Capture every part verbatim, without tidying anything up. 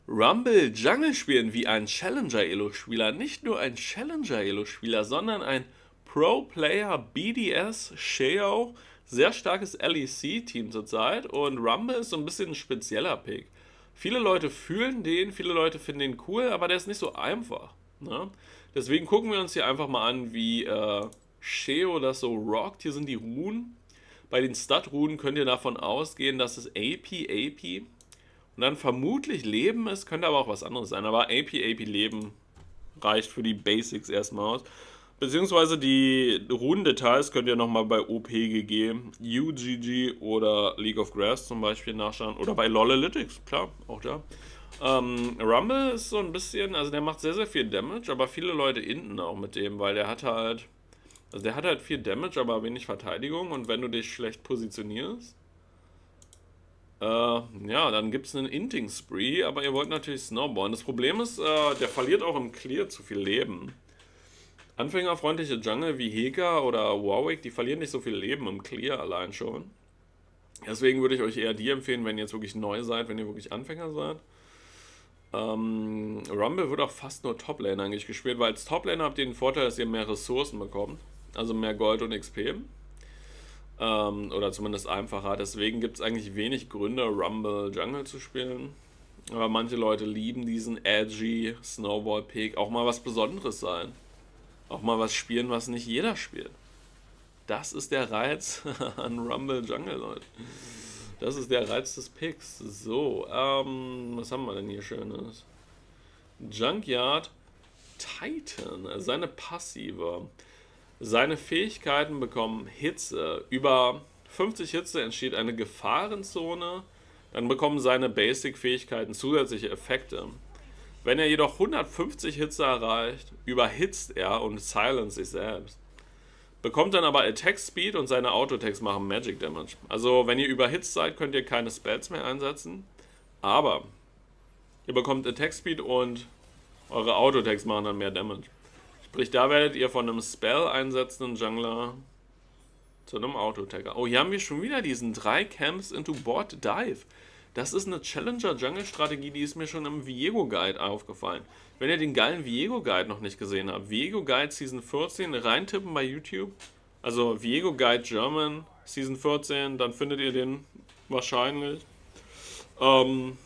Rumble Jungle spielen wie ein Challenger-Elo-Spieler. Nicht nur ein Challenger-Elo-Spieler, sondern ein Pro-Player B D S Sheo. Sehr starkes L E C-Team zurzeit. Und Rumble ist so ein bisschen ein spezieller Pick. Viele Leute fühlen den, viele Leute finden den cool, aber der ist nicht so einfach. Ne? Deswegen gucken wir uns hier einfach mal an, wie äh, Sheo das so rockt. Hier sind die Runen. Bei den Stud-Runen könnt ihr davon ausgehen, dass es A P, A P und dann vermutlich Leben ist, könnte aber auch was anderes sein. Aber A P, A P Leben reicht für die Basics erstmal aus. Beziehungsweise die Runendetails könnt ihr nochmal bei O P G G, U G G oder League of Grass zum Beispiel nachschauen. Oder bei LoLalytics, klar, auch da. Ähm, Rumble ist so ein bisschen, also der macht sehr, sehr viel Damage, aber viele Leute hinten auch mit dem, weil der hat halt, also der hat halt viel Damage, aber wenig Verteidigung. Und wenn du dich schlecht positionierst, Äh, ja, dann gibt es einen Inting-Spree, aber ihr wollt natürlich Snowballen. Das Problem ist, äh, der verliert auch im Clear zu viel Leben. Anfängerfreundliche Jungle wie Heka oder Warwick, die verlieren nicht so viel Leben im Clear allein schon. Deswegen würde ich euch eher die empfehlen, wenn ihr jetzt wirklich neu seid, wenn ihr wirklich Anfänger seid. Ähm, Rumble wird auch fast nur Toplane eigentlich gespielt, weil als Toplane habt ihr den Vorteil, dass ihr mehr Ressourcen bekommt. Also mehr Gold und X P. Ähm, oder zumindest einfacher. Deswegen gibt es eigentlich wenig Gründe, Rumble Jungle zu spielen. Aber manche Leute lieben diesen edgy Snowball-Pick. Auch mal was Besonderes sein. Auch mal was spielen, was nicht jeder spielt. Das ist der Reiz an Rumble Jungle, Leute. Das ist der Reiz des Picks. So, ähm, was haben wir denn hier Schönes? Junkyard Titan, seine Passive. Seine Fähigkeiten bekommen Hitze. Über fünfzig Hitze entsteht eine Gefahrenzone. Dann bekommen seine Basic-Fähigkeiten zusätzliche Effekte. Wenn er jedoch hundertfünfzig Hitze erreicht, überhitzt er und silence sich selbst. Bekommt dann aber Attack Speed und seine Auto-Attacks machen Magic Damage. Also wenn ihr überhitzt seid, könnt ihr keine Spells mehr einsetzen. Aber ihr bekommt Attack Speed und eure Auto-Attacks machen dann mehr Damage. Sprich, da werdet ihr von einem Spell einsetzenden Jungler zu einem Auto-Attacker. Oh, hier haben wir schon wieder diesen drei Camps into Bot Dive. Das ist eine Challenger-Jungle-Strategie, die ist mir schon im Viego Guide aufgefallen. Wenn ihr den geilen Viego Guide noch nicht gesehen habt, Viego Guide Season vierzehn, reintippen bei YouTube. Also Viego Guide German Season vierzehn, dann findet ihr den wahrscheinlich. Ähm...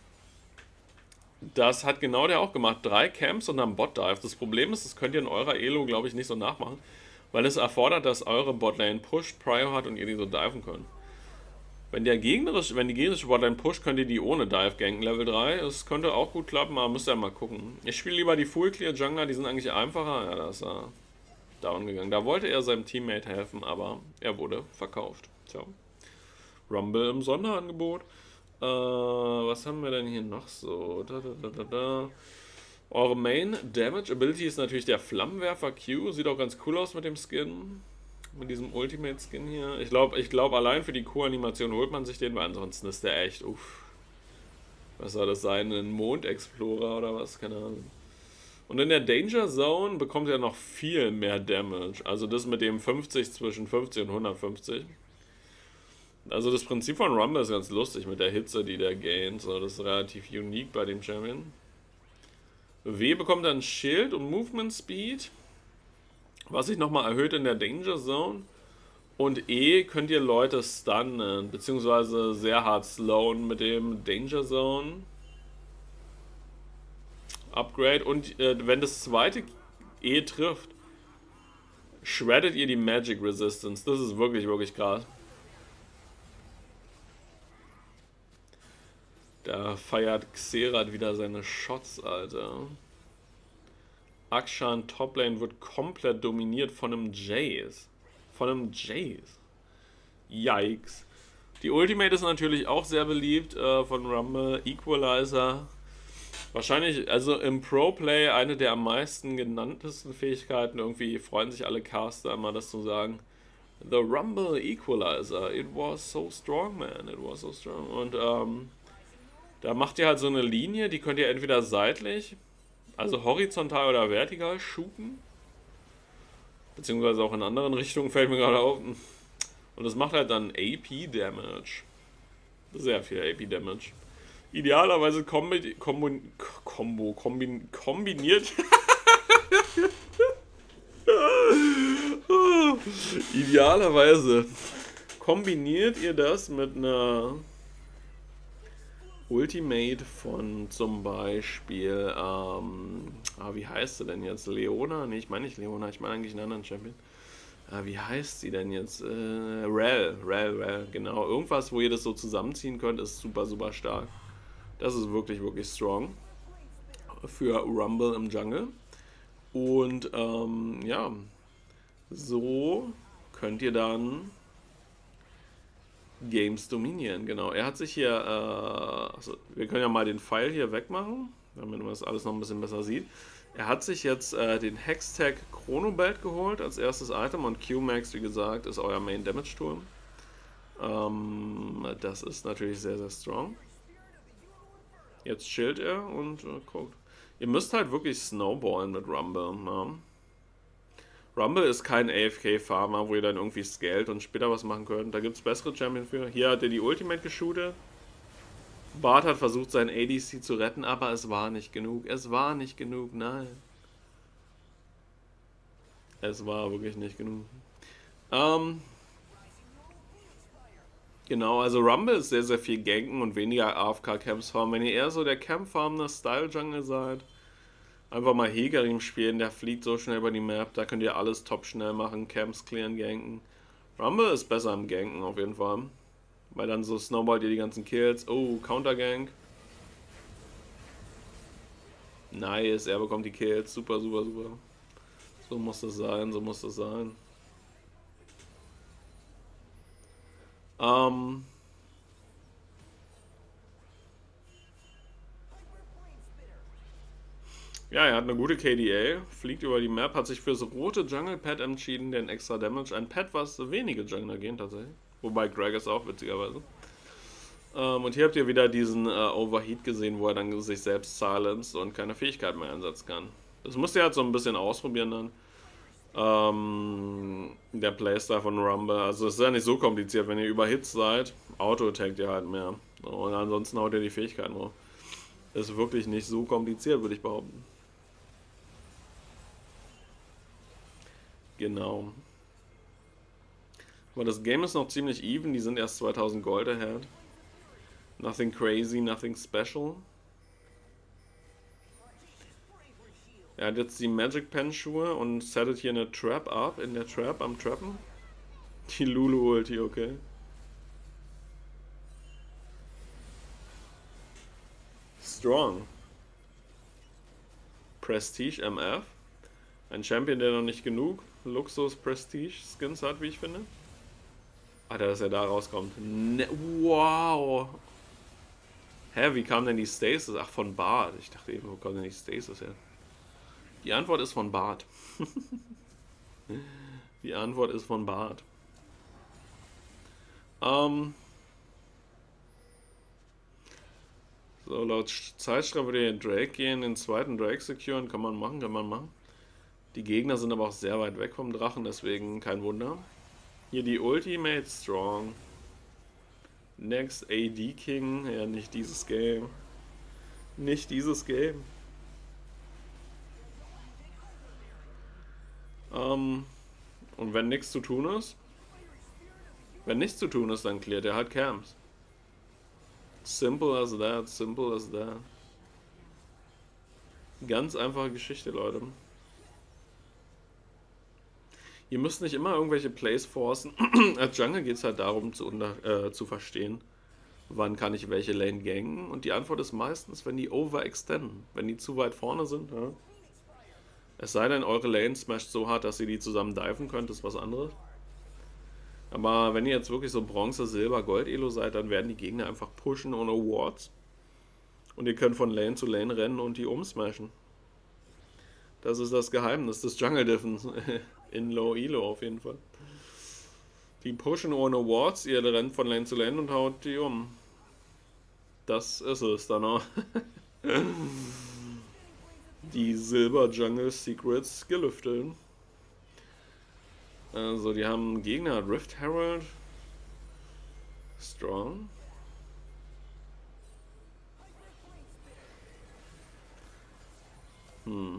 Das hat genau der auch gemacht. Drei Camps und dann Bot-Dive. Das Problem ist, das könnt ihr in eurer Elo, glaube ich, nicht so nachmachen, weil es erfordert, dass eure Botlane pusht, Prio hat und ihr die so diven könnt. Wenn, der gegnerische, wenn die gegnerische Botlane pusht, könnt ihr die ohne Dive ganken, Level drei. Das könnte auch gut klappen, aber müsst ihr mal gucken. Ich spiele lieber die Full Clear Jungler, die sind eigentlich einfacher. Ja, da ist er down gegangen. Da wollte er seinem Teammate helfen, aber er wurde verkauft. Tja. Rumble im Sonderangebot. Uh, was haben wir denn hier noch so? Da, da, da, da, da. Eure Main Damage Ability ist natürlich der Flammenwerfer Q. Sieht auch ganz cool aus mit dem Skin. Mit diesem Ultimate Skin hier. Ich glaube, ich glaub, allein für die Q-Animation holt man sich den, weil ansonsten ist der echt, uff. Was soll das sein? Ein Mond-Explorer oder was? Keine Ahnung. Und in der Danger Zone bekommt er noch viel mehr Damage. Also das mit dem fünfzig, zwischen fünfzig und hundertfünfzig. Also das Prinzip von Rumble ist ganz lustig mit der Hitze, die der gaint. So, das ist relativ unique bei dem Champion. W bekommt dann Schild und Movement Speed, was sich nochmal erhöht in der Danger Zone. Und E könnt ihr Leute stunnen, beziehungsweise sehr hart slowen mit dem Danger Zone Upgrade. Und äh, wenn das zweite E trifft, shreddet ihr die Magic Resistance. Das ist wirklich, wirklich krass. Da feiert Xerath wieder seine Shots, Alter. Akshan Toplane wird komplett dominiert von einem Jace. Von einem Jace. Yikes. Die Ultimate ist natürlich auch sehr beliebt äh, von Rumble. Equalizer. Wahrscheinlich, also im Pro-Play eine der am meisten genanntesten Fähigkeiten. Irgendwie freuen sich alle Caster immer, das zu sagen. The Rumble Equalizer. It was so strong, man. It was so strong. Und, ähm... da macht ihr halt so eine Linie, die könnt ihr entweder seitlich, also horizontal oder vertikal shooten. Beziehungsweise auch in anderen Richtungen, fällt mir gerade auf. Und das macht halt dann A P Damage. Sehr viel A P Damage. Idealerweise kombi kombo, kombo kombin kombiniert. Idealerweise kombiniert ihr das mit einer Ultimate von zum Beispiel, ähm, ah, wie heißt sie denn jetzt? Leona? Ne, ich meine nicht Leona, ich meine eigentlich einen anderen Champion. Ah, wie heißt sie denn jetzt? Äh, Rel, Rel, Rel, genau. Irgendwas, wo ihr das so zusammenziehen könnt, ist super, super stark. Das ist wirklich, wirklich strong für Rumble im Jungle. Und ähm, ja, so könnt ihr dann Games dominieren, genau. Er hat sich hier, äh, also wir können ja mal den Pfeil hier wegmachen, damit man das alles noch ein bisschen besser sieht. Er hat sich jetzt äh, den Hextech Chronobelt geholt als erstes Item und Q-Max, wie gesagt, ist euer Main Damage Tool. Ähm, das ist natürlich sehr, sehr strong. Jetzt chillt er und äh, guckt. Ihr müsst halt wirklich snowballen mit Rumble. Ja. Rumble ist kein A F K-Farmer, wo ihr dann irgendwie scaled und später was machen könnt. Da gibt es bessere Champions für. Hier hat er die Ultimate geshootet. Bart hat versucht, seinen A D C zu retten, aber es war nicht genug. Es war nicht genug, nein. Es war wirklich nicht genug. Ähm, genau, also Rumble ist sehr, sehr viel ganken und weniger A F K-Camps farmen. Wenn ihr eher so der Camp-farmende Style-Jungle seid, einfach mal Hecarim spielen, der fliegt so schnell über die Map, da könnt ihr alles top schnell machen, Camps clearen, ganken. Rumble ist besser im Ganken auf jeden Fall. Weil dann so snowballt ihr die ganzen Kills. Oh, Counter-Gank. Nice, er bekommt die Kills. Super, super, super. So muss das sein, so muss das sein. Ähm... Ja, er hat eine gute K D A, fliegt über die Map, hat sich für das rote Jungle Pad entschieden, den extra Damage. Ein Pad, was wenige Jungler gehen tatsächlich. Wobei Gragas auch, witzigerweise. Ähm, und hier habt ihr wieder diesen äh, Overheat gesehen, wo er dann sich selbst silenced und keine Fähigkeit mehr einsetzen kann. Das müsst ihr halt so ein bisschen ausprobieren dann. Ähm, der Playstyle von Rumble. Also es ist ja nicht so kompliziert, wenn ihr über Hits seid, Auto-attackt ihr halt mehr. Und ansonsten haut ihr die Fähigkeiten hoch. Ist wirklich nicht so kompliziert, würde ich behaupten. Genau. Aber das Game ist noch ziemlich even, die sind erst zweitausend Gold ahead. Nothing crazy, nothing special. Er hat jetzt die Magic Pen Schuhe und settet hier eine Trap up, in der Trap am Trappen. Die Lulu Ulti, okay. Strong. Prestige M F. Ein Champion, der noch nicht genug Luxus-Prestige-Skins hat, wie ich finde. Alter, dass er da rauskommt. Ne, wow. Hä, wie kam denn die Stasis? Ach, von Bart. Ich dachte eben, wo kommt denn die Stasis her? Die Antwort ist von Bart. Die Antwort ist von Bart. Ähm. So, laut Zeitschrift würde den Drake gehen, den zweiten Drake securen. Kann man machen, kann man machen. Die Gegner sind aber auch sehr weit weg vom Drachen, deswegen kein Wunder. Hier die Ultimate Strong. Next A D King. Ja, nicht dieses Game. Nicht dieses Game. Ähm, und wenn nichts zu tun ist, wenn nichts zu tun ist, dann klärt er halt Camps. Simple as that, simple as that. Ganz einfache Geschichte, Leute. Ihr müsst nicht immer irgendwelche Plays forcen. Als Jungle geht es halt darum zu, unter, äh, zu verstehen, wann kann ich welche Lane gangen. Und die Antwort ist meistens, wenn die overextenden. Wenn die zu weit vorne sind. Ja. Es sei denn, eure Lane smasht so hart, dass ihr die zusammen diven könnt, ist was anderes. Aber wenn ihr jetzt wirklich so Bronze, Silber, Gold-Elo seid, dann werden die Gegner einfach pushen ohne Wards. Und ihr könnt von Lane zu Lane rennen und die umsmashen. Das ist das Geheimnis des Jungle-Diffens. In Low-Elo auf jeden Fall. Die pushen ohne Wards, ihr rennt von Lane zu Lane und haut die um. Das ist es dann auch. Die Silber-Jungle-Secrets gelüftet. Also, die haben Gegner, Rift Herald. Strong. Hm.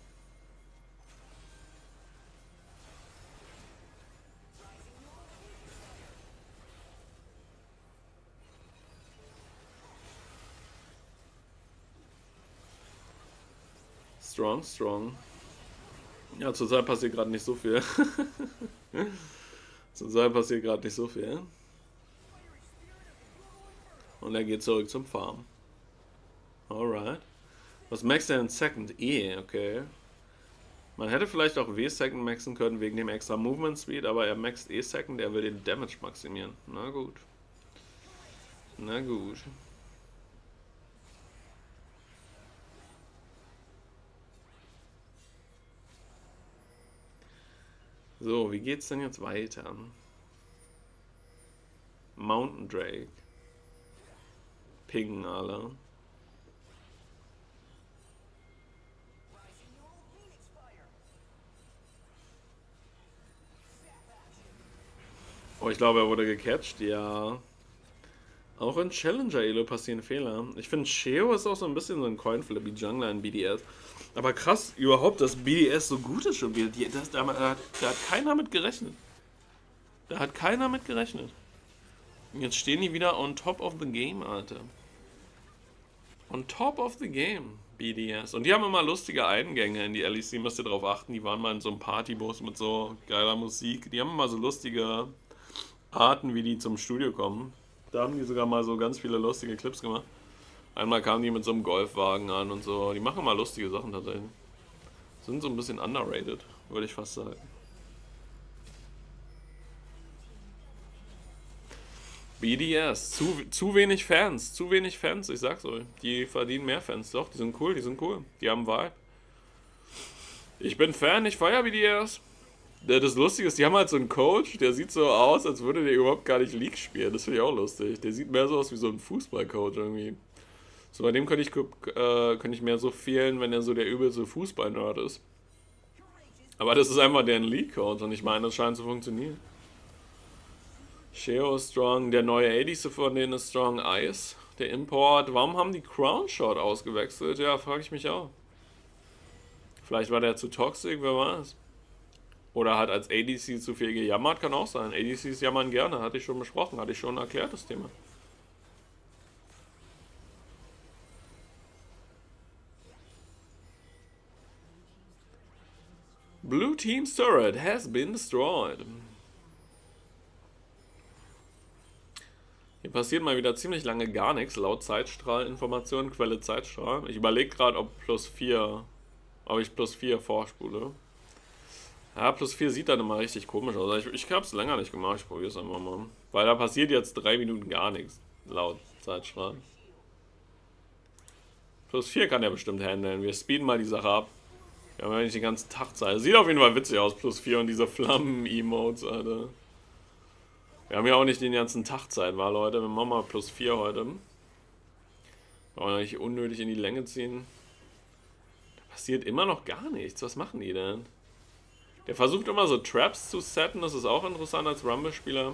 Strong, strong. Ja, zurzeit passiert gerade nicht so viel. Zurzeit passiert gerade nicht so viel. Und er geht zurück zum Farm. Alright. Was maxt er in Second? E, okay. Man hätte vielleicht auch W-Second maxen können wegen dem extra Movement Speed, aber er maxt E-Second, er will den Damage maximieren. Na gut. Na gut. So, wie geht's denn jetzt weiter? Mountain Drake. Pingen alle. Oh, ich glaube, er wurde gecatcht, ja. Auch in Challenger-Elo passieren Fehler. Ich finde, Sheo ist auch so ein bisschen so ein Coinflip wie Jungler in B D S. Aber krass, überhaupt, dass B D S so gut ist schon wieder. Die, das, da, da, hat, da hat keiner mit gerechnet. Da hat keiner mit gerechnet. Und jetzt stehen die wieder on top of the game, Alter. On top of the game, B D S. Und die haben immer lustige Eingänge in die L E C, müsst ihr drauf achten. Die waren mal in so einem Partybus mit so geiler Musik. Die haben immer so lustige Arten, wie die zum Studio kommen. Da haben die sogar mal so ganz viele lustige Clips gemacht. Einmal kamen die mit so einem Golfwagen an und so. Die machen mal lustige Sachen tatsächlich. Sind so ein bisschen underrated, würde ich fast sagen. B D S, zu, zu wenig Fans, zu wenig Fans, ich sag's euch. Die verdienen mehr Fans, doch, die sind cool, die sind cool. Die haben Vibe. Ich bin Fan, ich feier B D S. Das Lustige ist, die haben halt so einen Coach, der sieht so aus, als würde der überhaupt gar nicht League spielen. Das finde ich auch lustig. Der sieht mehr so aus wie so ein Fußballcoach irgendwie. So, bei dem könnte ich, äh, könnte ich mehr so fehlen, wenn er so der übelste Fußball-Nerd ist. Aber das ist einfach deren League-Coach und ich meine, das scheint zu funktionieren. Sheo ist strong, der neue A D C von denen ist strong, Ice. Der Import, warum haben die Crown Shot ausgewechselt? Ja, frage ich mich auch. Vielleicht war der zu toxisch, wer weiß. Oder hat als A D C zu viel gejammert, kann auch sein. A D Cs jammern gerne, hatte ich schon besprochen, hatte ich schon erklärt, das Thema. Blue Team's turret has been destroyed. Hier passiert mal wieder ziemlich lange gar nichts, laut Zeitstrahlinformationen, Quelle Zeitstrahl. Ich überlege gerade, ob plus vier, ob ich plus vier vorspule. Ja, plus vier sieht dann immer richtig komisch aus. Ich, ich habe es länger nicht gemacht, ich probiere es einfach mal. Weil da passiert jetzt drei Minuten gar nichts, laut Zeitstrahl. Plus vier kann er bestimmt handeln. Wir speeden mal die Sache ab. Wir haben ja nicht den ganzen Tag Zeit. Sieht auf jeden Fall witzig aus, plus vier und diese Flammen-Emotes, Alter. Wir haben ja auch nicht den ganzen Tag Zeit, war Leute. Wir machen mal plus vier heute. Wollen wir nicht unnötig in die Länge ziehen. Da passiert immer noch gar nichts. Was machen die denn? Der versucht immer so Traps zu setten, das ist auch interessant als Rumble-Spieler.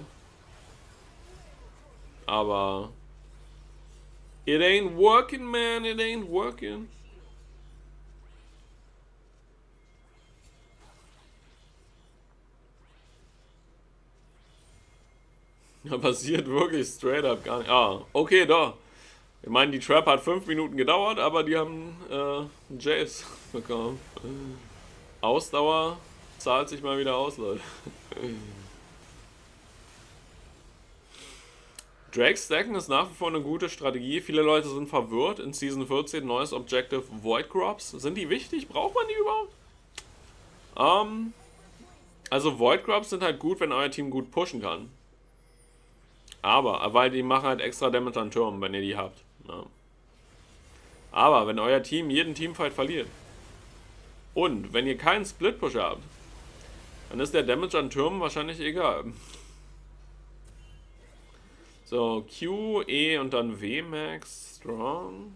Aber... It ain't working, man, it ain't working. Da passiert wirklich straight up gar nicht. Ah, okay, doch. Ich meine, die Trap hat fünf Minuten gedauert, aber die haben äh, Jace bekommen. Ausdauer zahlt sich mal wieder aus, Leute. Drake stacken ist nach wie vor eine gute Strategie. Viele Leute sind verwirrt. In Season vierzehn neues Objective Void Crops. Sind die wichtig? Braucht man die überhaupt? Ähm, also Void Crops sind halt gut, wenn euer Team gut pushen kann. Aber, weil die machen halt extra Damage an Türmen, wenn ihr die habt. Ja. Aber, wenn euer Team jeden Teamfight verliert und wenn ihr keinen Split-Push habt, dann ist der Damage an Türmen wahrscheinlich egal. So, Q, E und dann W Max, Strong.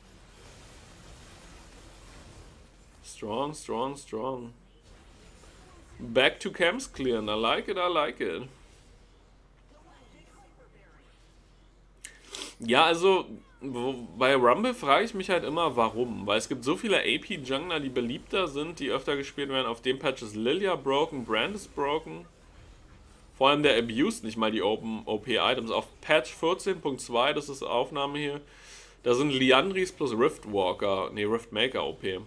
Strong, strong, strong. Back to camps clearing. I like it, I like it. Ja, also wo, bei Rumble frage ich mich halt immer, warum. Weil es gibt so viele A P-Jungler, die beliebter sind, die öfter gespielt werden. Auf dem Patch ist Lilia broken, Brand ist broken. Vor allem der abused nicht mal die Open O P-Items. Auf Patch vierzehn Punkt zwei, das ist Aufnahme hier, da sind Liandris plus Riftwalker, ne, Riftmaker O P.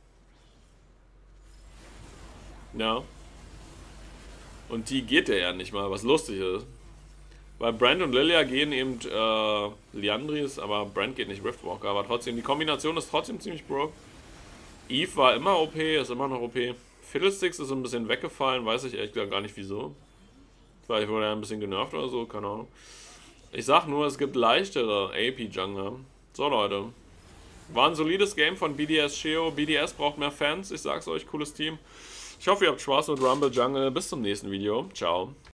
Ja. Und die geht der ja nicht mal, was lustig ist. Weil Brand und Lilia gehen eben äh, Liandris, aber Brand geht nicht Riftwalker. Aber trotzdem, die Kombination ist trotzdem ziemlich broke. Eve war immer O P, ist immer noch O P. Fiddlesticks ist ein bisschen weggefallen, weiß ich ehrlich gesagt gar nicht wieso. Vielleicht wurde er ein bisschen genervt oder so, keine Ahnung. Ich sag nur, es gibt leichtere A P-Jungler. So Leute. War ein solides Game von B D S Sheo. B D S braucht mehr Fans, ich sag's euch, cooles Team. Ich hoffe, ihr habt Spaß mit Rumble Jungle. Bis zum nächsten Video. Ciao.